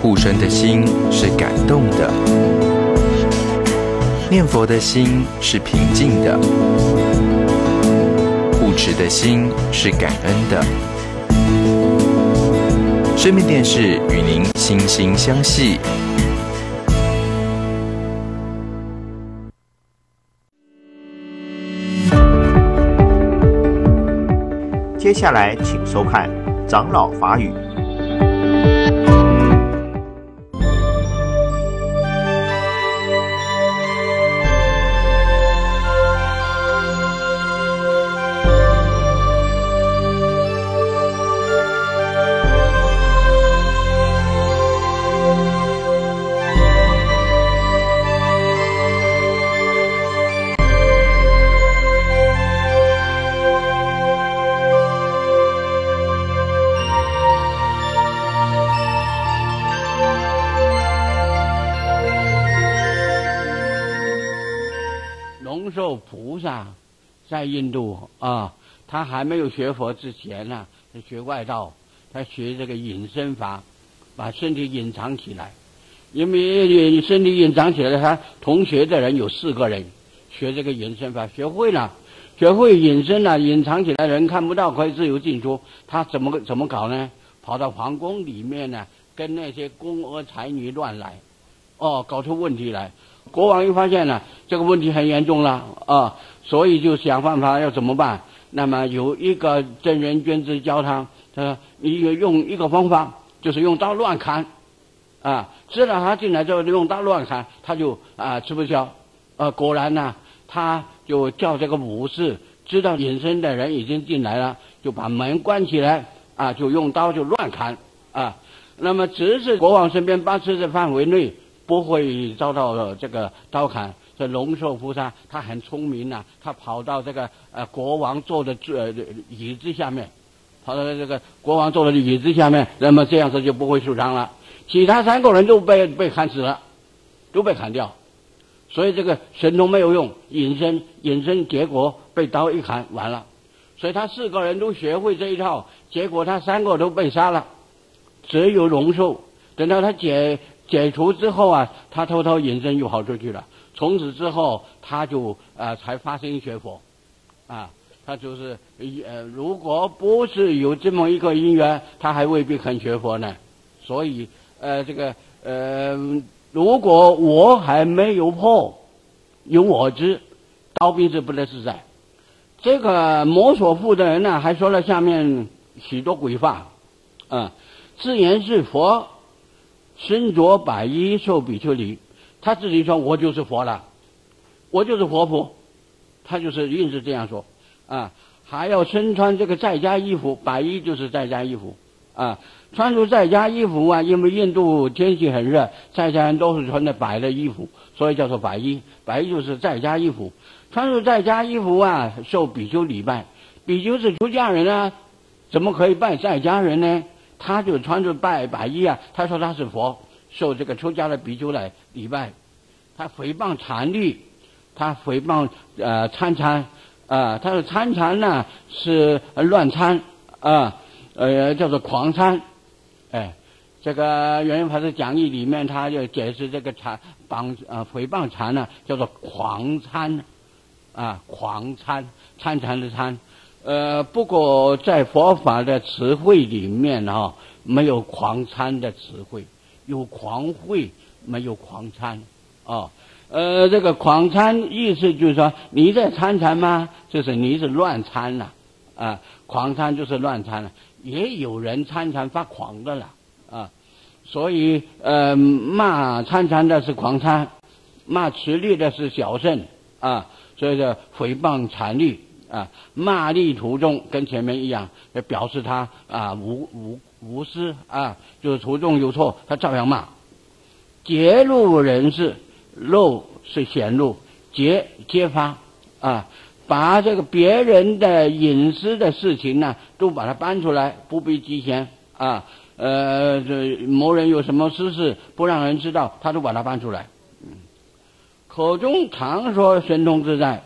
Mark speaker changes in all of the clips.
Speaker 1: 护生的心是感动的，念佛的心是平静的，护持的心是感恩的。生命电视与您心心相系。
Speaker 2: 接下来请收看长老法语。
Speaker 3: 龙寿菩萨在印度啊，他还没有学佛之前呢，他学外道，他学这个隐身法，把身体隐藏起来。因为身体隐藏起来，他同学的人有4个人学这个隐身法，学会了，学会隐身了，隐藏起来，人看不到，可以自由进出。他怎么搞呢？跑到皇宫里面呢，跟那些宫娥才女乱来，搞出问题来。国王一发现了这个问题很严重了啊，所以就想办法要怎么办。那么有一个真人君子教他说你用一个方法，就是用刀乱砍啊。知道他进来之后用刀乱砍，他就吃不消。果然呢，他就叫这个武士知道隐身的人已经进来了，就把门关起来啊，就用刀就乱砍啊。那么只是国王身边8尺的范围内不会遭到这个刀砍。这龙寿菩萨他很聪明啊，他跑到这个国王坐的椅子下面，跑到这个国王坐的椅子下面，那么这样子就不会受伤了。其他3个人都被砍死了，都被砍掉。所以这个神通没有用，隐身结果被刀一砍完了。所以他4个人都学会这一套，结果他3个都被杀了，只有龙寿等到他解除之后啊，他偷偷隐身又跑出去了。从此之后他就才发心学佛啊。他就是如果不是有这么一个因缘，他还未必肯学佛呢。所以如果我还没有破，有我知，刀兵是不得自在。这个摩索夫的人呢，还说了下面许多鬼话自言是佛，身着白衣，受比丘尼。他自己说我就是佛了，我就是活佛，他就是硬是这样说还要身穿这个在家衣服，白衣就是在家衣服穿出在家衣服因为印度天气很热，在家人都是穿的白的衣服，所以叫做白衣。白衣就是在家衣服，穿出在家衣服受比丘礼拜。比丘是出家人怎么可以拜在家人呢？他就穿着白衣他说他是佛，受这个出家的比丘来礼拜。他诽谤禅律，他诽谤参禅他的参禅呢是乱参叫做狂参。这个圆圆法师讲义里面他就解释这个诽谤禅呢叫做狂参狂参，参禅的参。不过在佛法的词汇里面没有狂参的词汇，有狂慧没有狂参这个狂参意思就是说你在参禅吗？就是你是乱参了狂参就是乱参了。也有人参禅发狂的了所以骂参禅的是狂参，骂持律的是小乘所以叫诽谤禅律骂力途中跟前面一样，表示他无私就是途中有错他照样骂。揭露人事，露是显露，揭发把这个别人的隐私的事情呢都把它搬出来，不必积嫌某人有什么私事不让人知道，他都把它搬出来。口中常说神通自在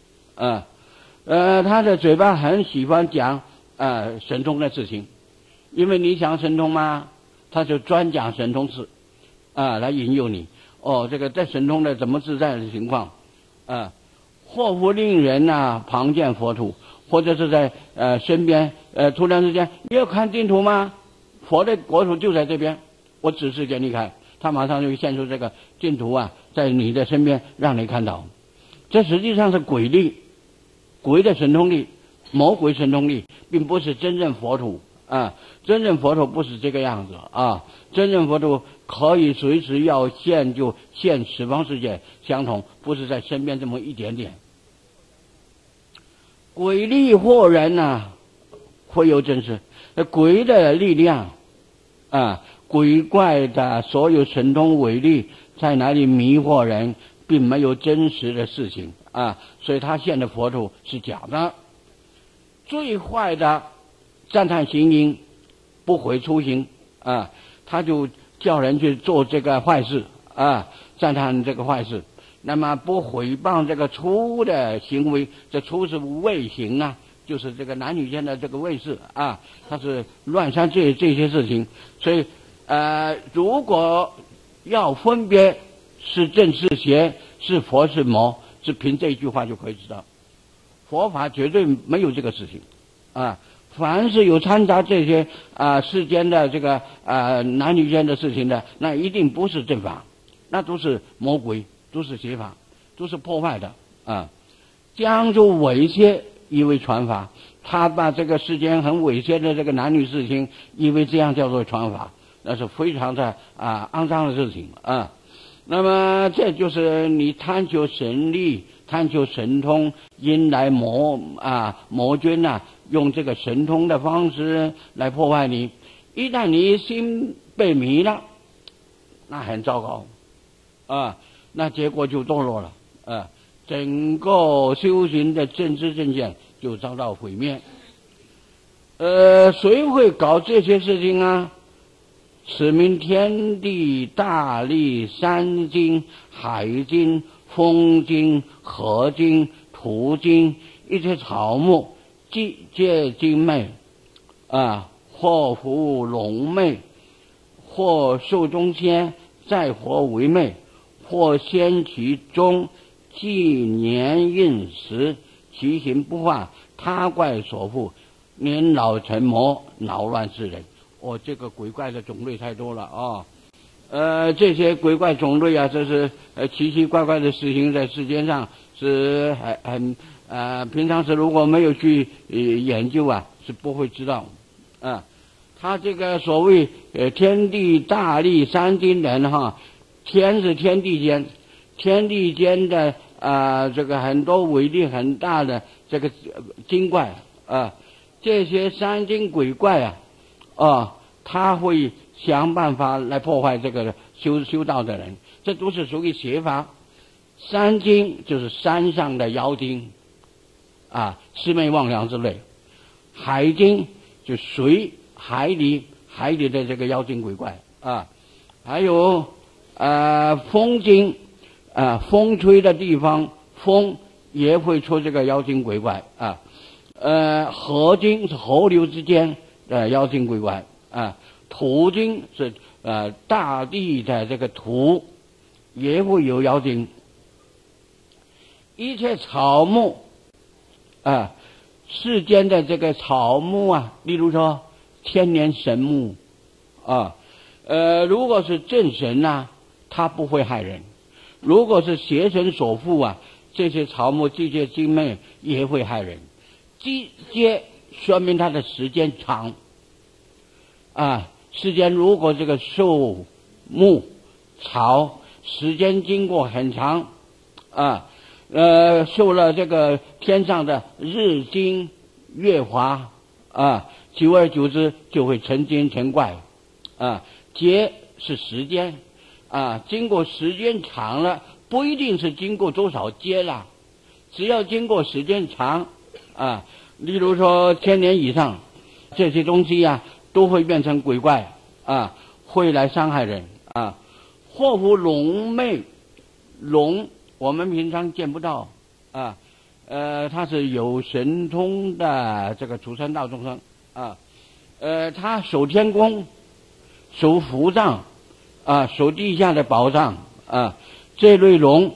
Speaker 3: 他的嘴巴很喜欢讲神通的事情。因为你想神通吗？ 他就专讲神通事，来引诱你。这个在神通的怎么自在的情况，或乎令人旁见佛土，或者是在身边突然之间，你要看净土吗？佛的国土就在这边，我指示给你看，他马上就现出这个净土在你的身边让你看到。这实际上是鬼力，鬼的神通力，魔鬼神通力，并不是真正佛土真正佛土不是这个样子真正佛土可以随时要现就现十方世界相同，不是在身边这么一点点。鬼力惑人会有真实，鬼的力量鬼怪的所有神通伟力在哪里迷惑人，并没有真实的事情所以他现的佛土是假的。最坏的赞叹行淫，不悔初行他就叫人去做这个坏事赞叹这个坏事，那么不毁谤这个初的行为，这初是未行就是这个男女间的这个未事他是乱杀这些事情。所以如果要分别是正是邪，是佛是魔，是凭这一句话就可以知道，佛法绝对没有这个事情凡是有掺杂这些世间的这个男女间的事情的，那一定不是正法，那都是魔鬼，都是邪法，都是破坏的将就猥亵以为传法，他把这个世间很猥亵的这个男女事情以为这样叫做传法，那是非常的肮脏的事情那么这就是你贪求神力，贪求神通，因来魔君用这个神通的方式来破坏你。一旦你心被迷了，那很糟糕那结果就堕落了整个修行的正知正见就遭到毁灭。谁会搞这些事情此名天地大力山经海经风经河经土经，一切草木皆经昧或服龙昧，或寿中仙，再或为昧，或先其中纪年运时，其行不化，他怪所缚，年老成魔，扰乱世人。这个鬼怪的种类太多了这些鬼怪种类这是奇奇怪怪的事情，在世间上是很平常时如果没有去研究是不会知道他这个所谓天地大力三经人天是天地间，天地间的这个很多威力很大的这个精怪这些山精鬼怪他会想办法来破坏这个修道的人，这都是属于邪法。山精就是山上的妖精魑魅魍魉之类，海精就水海里的这个妖精鬼怪还有风精风吹的地方，风也会出这个妖精鬼怪河精是河流之间的妖精鬼怪土精是大地的这个土也会有妖精。一切草木世间的这个草木例如说天年神木如果是正神它不会害人，如果是邪神所缚这些草木季节精昧也会害人。季节说明它的时间长时间如果这个树木草时间经过很长受了这个天上的日精月华久而久之就会成精成怪劫是时间经过时间长了，不一定是经过多少劫了，只要经过时间长例如说1000年以上，这些东西都会变成鬼怪会来伤害人或服龙魅，龙我们平常见不到它是有神通的这个畜生道众生他守天宫， 守福障守地下的宝藏这类龙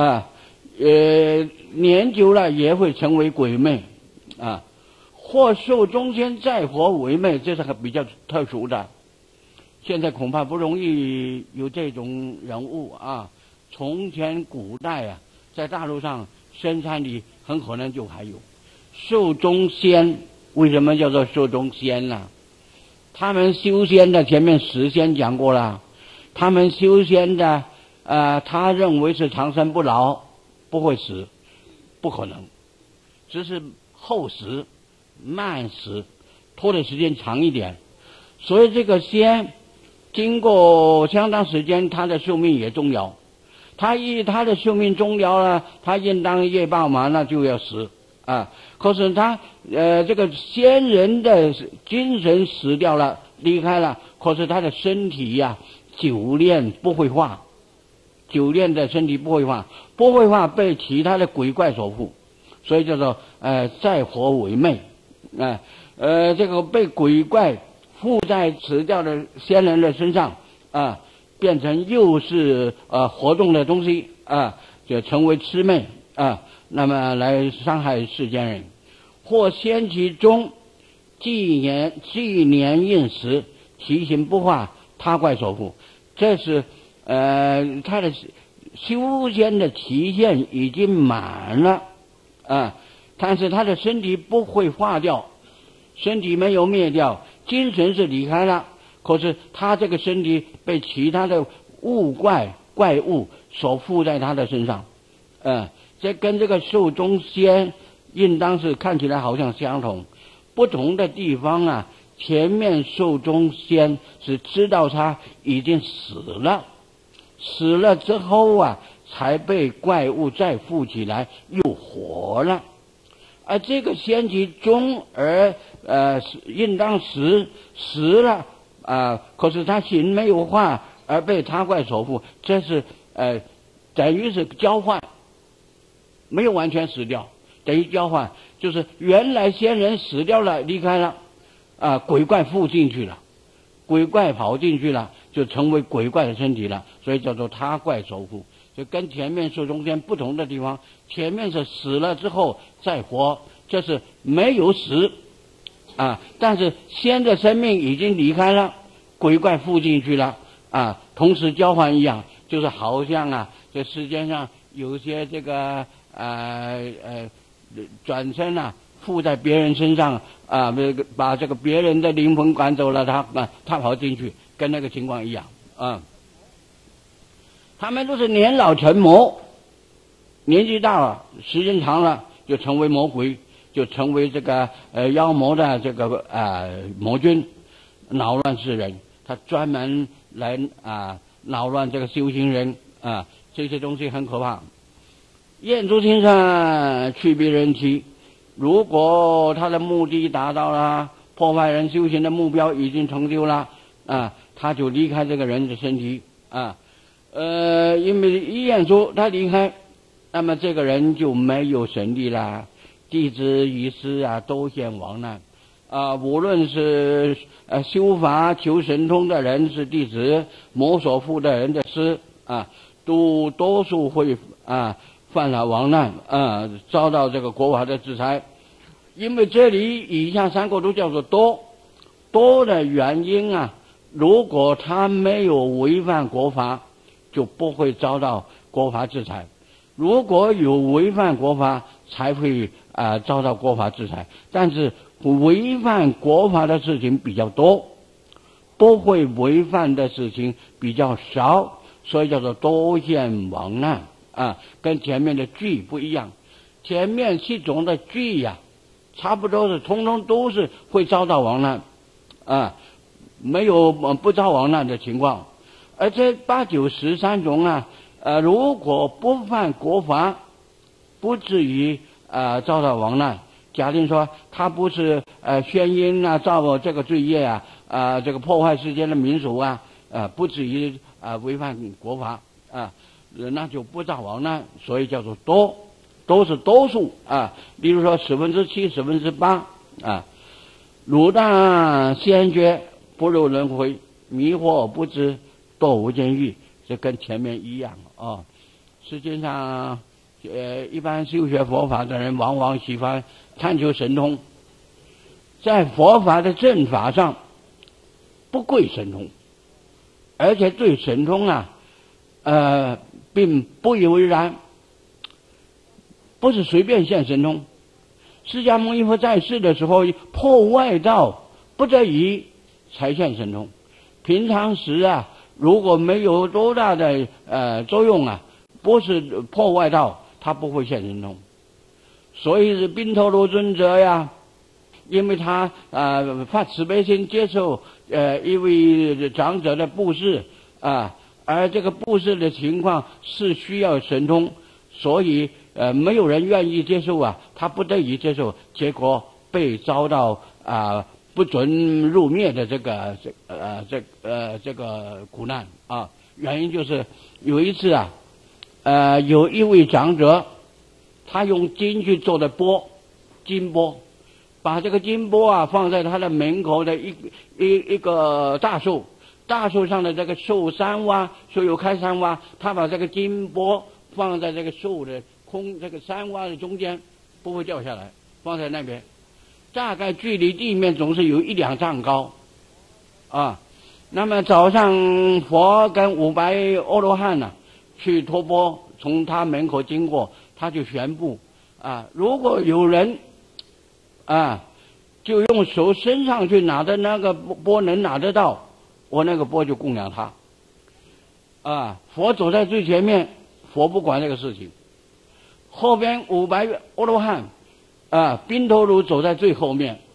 Speaker 3: 年久了也会成为鬼魅或寿终天再活为魅，这是比较特殊的。现在恐怕不容易有这种人物从前古代在大陆上深山里很可能就还有寿终仙。为什么叫做寿终仙呢？他们修仙的前面10仙讲过了，他们修仙的他认为是长生不老，不会死，不可能，只是后死慢死，拖的时间长一点。所以这个仙经过相当时间，他的寿命也终了。他的寿命终了了，他应当业报嘛，那就要死可是他这个仙人的精神死掉了，离开了，可是他的身体久炼不会化，久炼的身体不会化，被其他的鬼怪所附，所以叫做再活为魅这个被鬼怪附在死掉的仙人的身上变成又是活动的东西就成为魑魅那么来伤害世间人。或仙其中纪年应时，其形不化，他怪所附。这是他的修仙的期限已经满了但是他的身体不会化掉，身体没有灭掉，精神是离开了，可是他这个身体被其他的怪物所附在他的身上这跟这个寿终仙应当是看起来好像相同，不同的地方前面寿终仙是知道他已经死了之后才被怪物再附起来又活了。而这个仙其中应当死了可是他形没有化而被他怪所附，这是等于是交换，没有完全死掉，等于交换，就是原来仙人死掉了离开了鬼怪附进去了，鬼怪跑进去了，就成为鬼怪的身体了，所以叫做他怪所附。就跟前面寿终仙不同的地方，前面是死了之后再活，这是没有死但是仙的生命已经离开了，鬼怪附进去了同时交换一样，就是好像这世界上有些这个转身附在别人身上把这个别人的灵魂赶走了，他跑进去，跟那个情况一样他们都是年老成魔，年纪大了，时间长了就成为魔鬼，就成为这个妖魔的这个魔君，扰乱世人。他专门来扰乱这个修行人这些东西很可怕。厌诸心善，去彼人欺。如果他的目的达到了，破坏人修行的目标已经成就了他就离开这个人的身体因为一厌诸他离开，那么这个人就没有神力了，弟子遗失都现亡难无论是修法求神通的人是弟子，魔所附的人的师都多数会犯了亡难遭到这个国法的制裁。因为这里以下3个都叫做多的原因如果他没有违反国法，就不会遭到国法制裁，如果有违反国法才会遭到国法制裁，但是违反国法的事情比较多，不会违反的事情比较少，所以叫做多现亡难跟前面的惧不一样。前面7种的惧差不多是通通都是会遭到亡难没有不遭亡难的情况。而这8、9、10 3种如果不犯国法，不至于遭到亡难。假定说他不是宣因造这个罪业这个破坏世间的民俗不至于违反国法那就不遭亡难，所以叫做都是多数例如说7%、8%鲁大先觉不入轮回迷惑不知，堕无间狱，这跟前面一样啊。实际上，一般修学佛法的人往往喜欢探求神通，在佛法的正法上不贵神通，而且对神通并不以为然，不是随便现神通。释迦牟尼佛在世的时候，破外道不得已才现神通，平常时如果没有多大的作用不是破外道，他不会现神通。所以是宾头卢尊者因为他发慈悲心，接受一位长者的布施而这个布施的情况是需要神通，所以没有人愿意接受他不得已接受，结果被遭到不准入灭的这个苦难原因就是有一次有一位长者，他用金去做的钵，金钵，把这个金钵放在他的门口的一个大树上的这个树三洼，树有开三洼，他把这个金钵放在这个树的这个三洼的中间，不会掉下来，放在那边，大概距离地面总是有1-2丈高那么早上佛跟500阿罗汉去托钵，从他门口经过，他就宣布如果有人就用手伸上去拿的那个钵能拿得到，我那个钵就供养他佛走在最前面，佛不管这个事情，后边500阿罗汉宾头卢走在最后面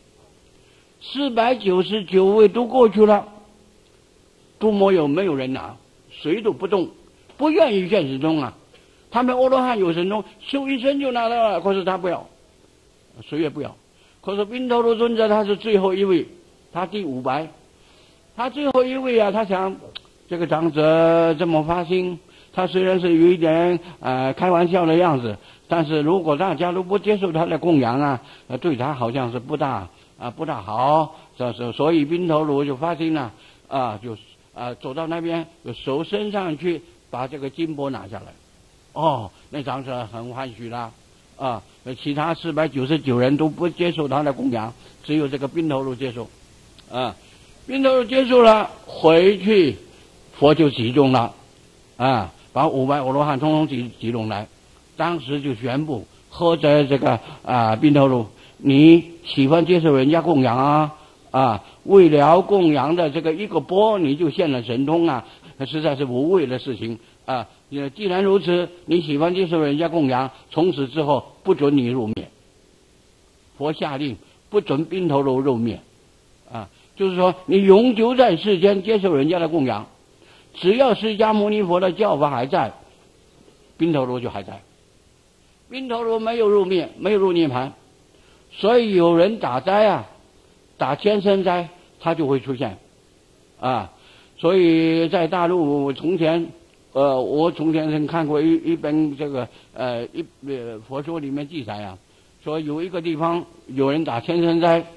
Speaker 3: ，499位都过去了，都没有人拿，谁都不动，不愿意现神通他们阿罗汉有神通，咻一声就拿到了，可是他不要，谁也不要。可是宾头卢尊者他是最后一位，他第500，他最后一位他想这个长者这么发心，他虽然是有一点开玩笑的样子，但是如果大家都不接受他的供养对他好像是不大好，所以宾头卢就发心了就走到那边，就手伸上去把这个金钵拿下来。那长者很欢喜了其他499人都不接受他的供养，只有这个宾头卢接受宾头卢接受了，回去佛就集中了把500阿罗汉通通集中来，当时就宣布，或者这个宾头卢，你喜欢接受人家供养为了供养的这个一个钵，你就现了神通实在是无谓的事情既然如此，你喜欢接受人家供养，从此之后不准你入灭。佛下令不准宾头卢入灭就是说你永久在世间接受人家的供养，只要释迦牟尼佛的教法还在，宾头卢就还在。宾头卢没有入灭，没有入涅盘，所以有人打灾打千生灾，他就会出现所以在大陆从前我从前曾看过一本这个佛说里面记载说有一个地方有人打千生灾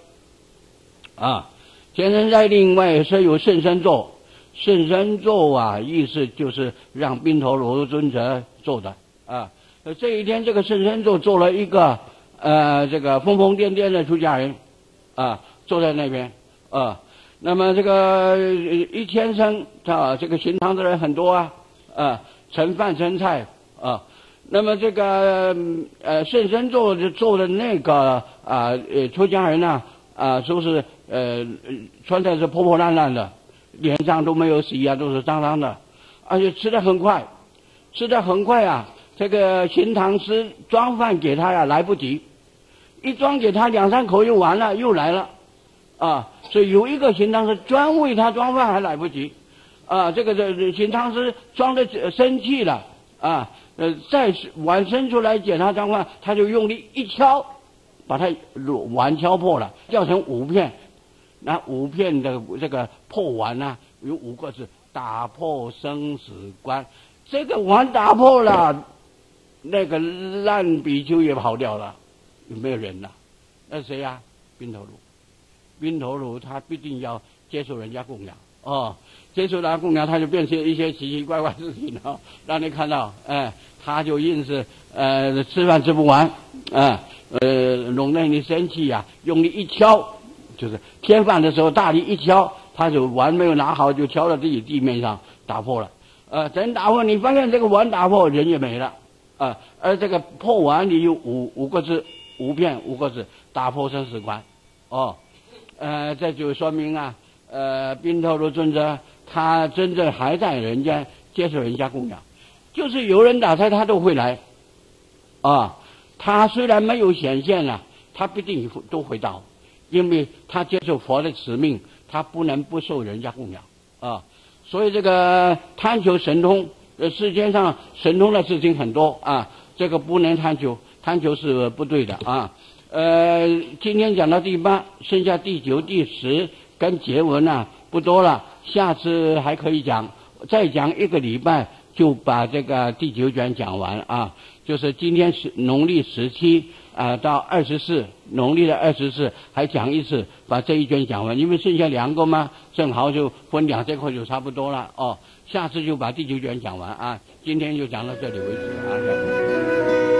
Speaker 3: 千生灾另外是有甚深咒，甚深咒意思就是让宾头卢尊者做的这一天这个甚深咒做了一个这个疯疯癫癫的出家人坐在那边那么这个1000声这个行堂的人很多盛饭盛菜那么这个甚深咒做的那个出家人说是穿的是破破烂烂的，脸上都没有洗都是脏脏的，而且吃得很快这个行堂师装饭给他来不及，一装给他2-3口就完了，又来了所以有一个行堂师专为他装饭还来不及这个行堂师装的生气了再碗伸出来给他装饭，他就用力一敲，把他碗敲破了，叫成5片，那5片的这个破碗有5个字：打破生死关。这个碗打破了，那个烂比丘也跑掉了，有没有人那谁宾头卢。宾头卢他必定要接受人家供养哦，接触到供养，他就变成一些奇奇怪怪事情了，让你看到，他就硬是吃饭吃不完，弄得你生气呀，用力一敲，就是添饭的时候大力一敲，他就碗没有拿好，就敲到自己地面上打破了。真打破，你发现这个碗打破，人也没了。而这个破碗里有五个字，5片5个字，打破生死关。这就说明啊，宾头卢尊者他真正还在人间接受人家供养，就是有人打胎他都会来。他虽然没有显现了，他必定都会到，因为他接受佛的使命，他不能不受人家供养。所以这个贪求神通，世界上神通的事情很多这个不能贪求，贪求是不对的今天讲到第8，剩下第9、第10跟结文不多了，下次还可以讲，再讲1个礼拜就把这个第9卷讲完就是今天是农历17到24，农历的24还讲一次，把这一卷讲完，因为剩下2个嘛，正好就分2节课就差不多了下次就把第9卷讲完今天就讲到这里为止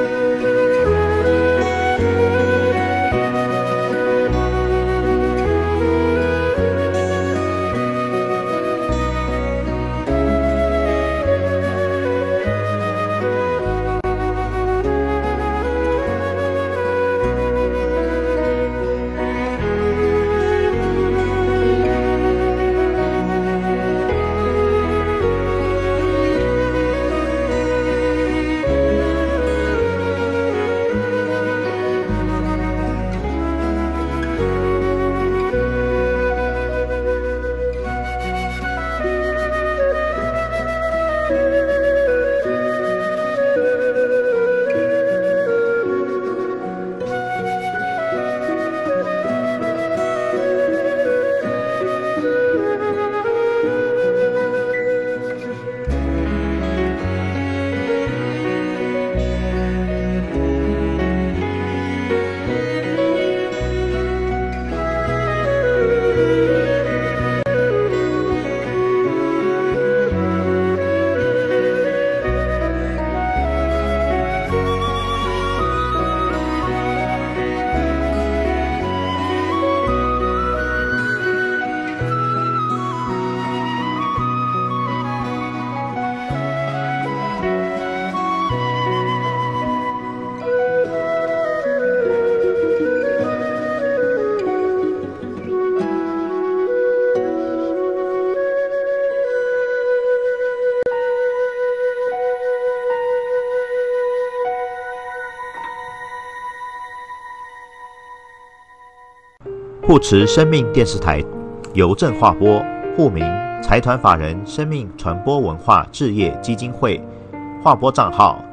Speaker 2: 护持生命电视台邮政划拨，户名财团法人生命传播文化置业基金会，划拨账号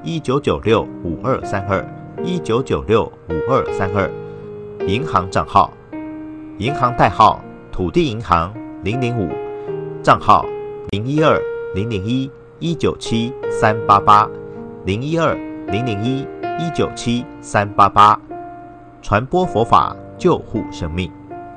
Speaker 2: 19965232，19965232，银行账号，银行代号土地银行005，账号0120001197388，0120001197388，传播佛法，救护生命。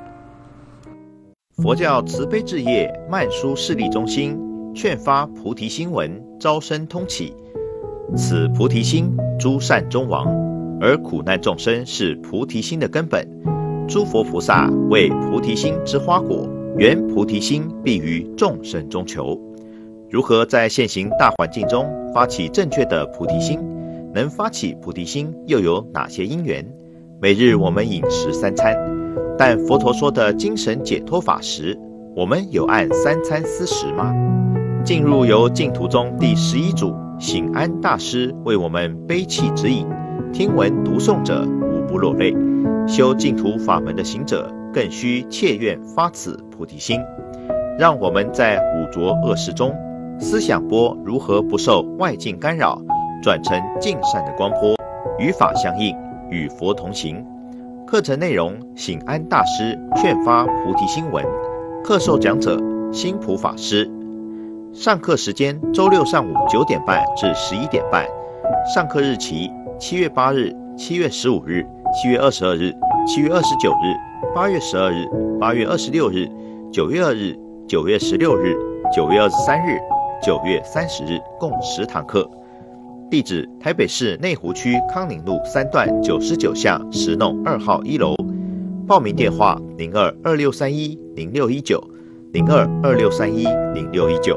Speaker 2: 佛教慈悲置业曼殊势力中心劝发菩提心文，招生通启。此菩提心，诸善中王，而苦难众生是菩提心的根本。诸佛菩萨为菩提心之花果，缘菩提心必于众生中求。如何在现行大环境中发起正确的菩提心？能发起菩提心又有哪些因缘？每日我们饮食3餐，但佛陀说的精神解脱法时，我们有按3餐施食吗？进入由净土宗第11祖醒安大师为我们悲泣指引，听闻读诵者无不落泪。修净土法门的行者更需切愿发此菩提心。让我们在五浊恶世中，思想波如何不受外境干扰，转成净善的光波，与法相应，与佛同行。课程内容：醒安大师劝发菩提心文，课授讲者新普法师。上课时间：周六上午9点半至11点半。上课日期：7月8日、7月15日、7月22日、7月29日、8月12日、8月26日、9月2日、 9月16日、9月23日、9月30日共10堂课。地址：台北市内湖区康宁路3段99巷10弄2号1楼。报名电话：02-2631-0619 02-2631-0619。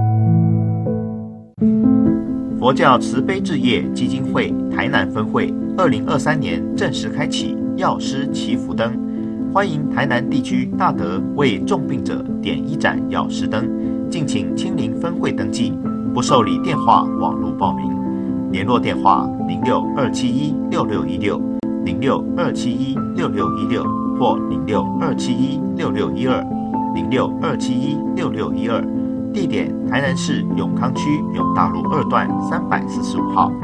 Speaker 2: 佛教慈悲置业基金会台南分会2023年正式开启药师祈福灯，欢迎台南地区大德为重病者点一盏药师灯，敬请亲临分会登记，不受理电话网络报名。联络电话06-271-6616 06-271-6616或06-271-6612 06-271-6612。地点：台南市永康区永大路2段345号。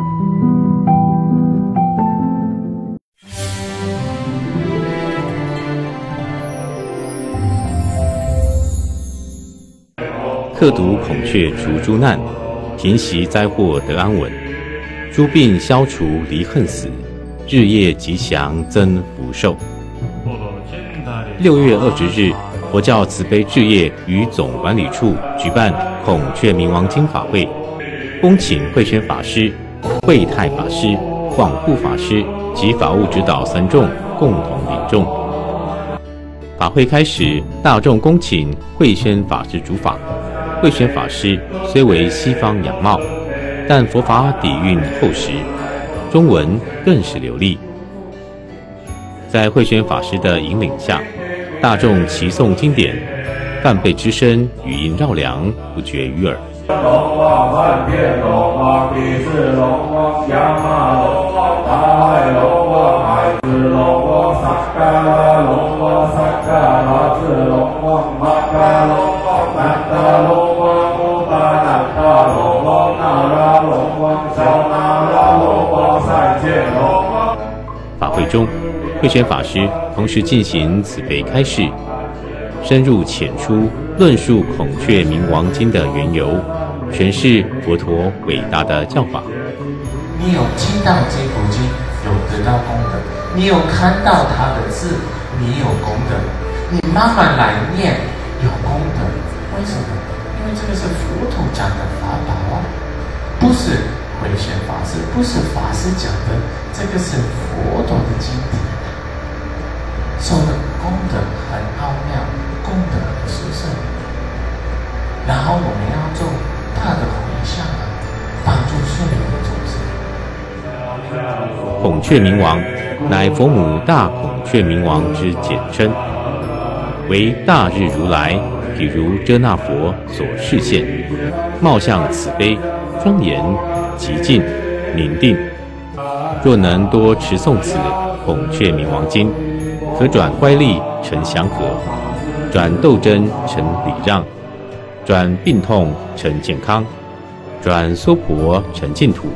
Speaker 4: 克毒孔雀除诸难，平息灾祸得安稳，诸病消除离恨死，日夜吉祥增福寿。6月20日，佛教慈悲置业与总管理处举办孔雀明王经法会，恭请慧宣法师、慧泰法师、广护法师及法务指导3众共同领众。法会开始，大众恭请慧宣法师主法。慧宣法师虽为西方洋貌，但佛法底蕴厚实，中文更是流利。在慧宣法师的引领下，大众齐诵经典，梵呗之声语音绕梁，不绝于耳。龙王梵遍龙王地势龙王亚玛龙王大海龙王海子龙王萨嘎拉龙王萨嘎拉子龙王玛嘎龙王南达龙王乌巴南达龙王那拉龙王小那拉龙王三界龙王。法会中，慧宣法师同时进行慈悲开示，深入浅出论述孔雀明王经的缘由，诠释佛陀伟大的教法。
Speaker 5: 你有听到这部经，有得到功德；你有看到他的字，你有功德；你慢慢来念，有功德。为什么？因为这个是佛陀讲的法宝啊，不是慧宣法师，不是法师讲的，这个是佛陀的经典。受的功德很奥妙，功德很殊胜。然后我们要做大的回向啊，帮助顺流的众生。
Speaker 4: 孔雀明王乃佛母大孔雀明王之简称，为大日如来譬如遮那佛所示现，貌相慈悲、庄严、极静、宁定。若能多持诵此孔雀明王经，可转乖戾成祥和，转斗争成礼让，转病痛成健康，转娑婆成净土。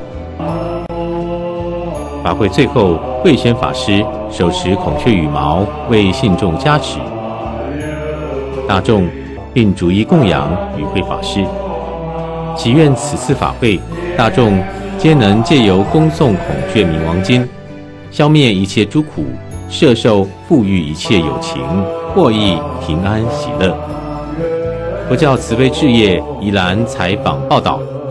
Speaker 4: 法会最后，慧宣法师手持孔雀羽毛为信众加持，大众并逐一供养与会法师。祈愿此次法会，大众皆能借由恭诵孔雀明王经，消灭一切诸苦，摄受富裕一切有情，获益平安喜乐。佛教慈悲置业宜兰采访报道。